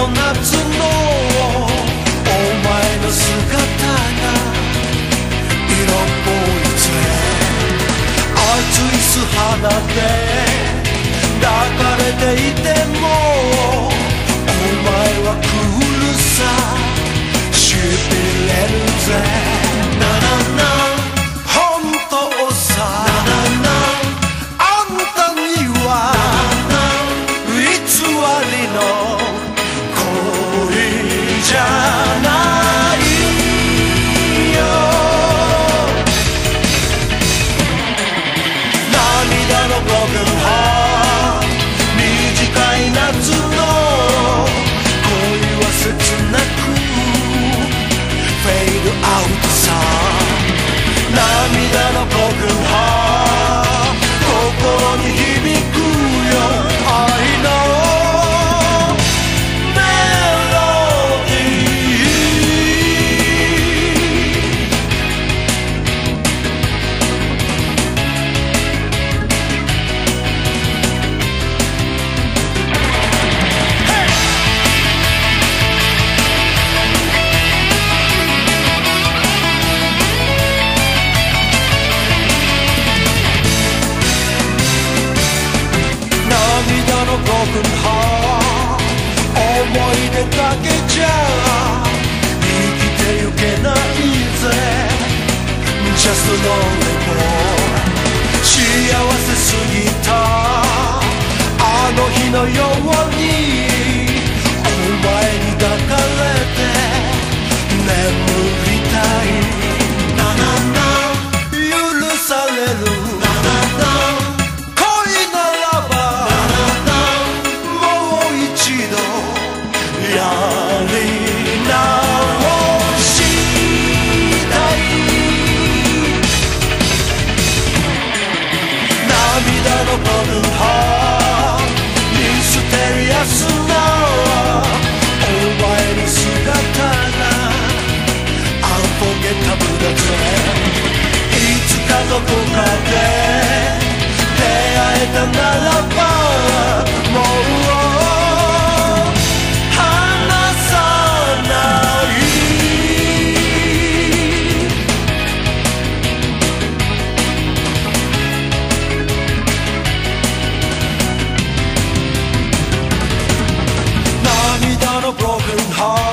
の夏のお前の姿が色っぽいぜ。熱い素肌で抱かれていてもお前はクールさしびれるぜ。ななな本当さ、あんたには偽りの恋じゃないよ。涙のブロークンハート、短い夏の恋は切なくフェイドアウトさ。涙のブロークンハート、心に響くよ愛のブロークンハート、思い出だけじゃ生きてゆけないぜ。 Just a lonely boy、 幸せすぎたあの日のようにお前に抱かれて眠りたい。ななな許される、なななやり直したい。涙のブロークンハート、ミステリアスなお前の姿がアンフォゲタブルだぜ。いつかどこかで出会えたならばもうBroken heart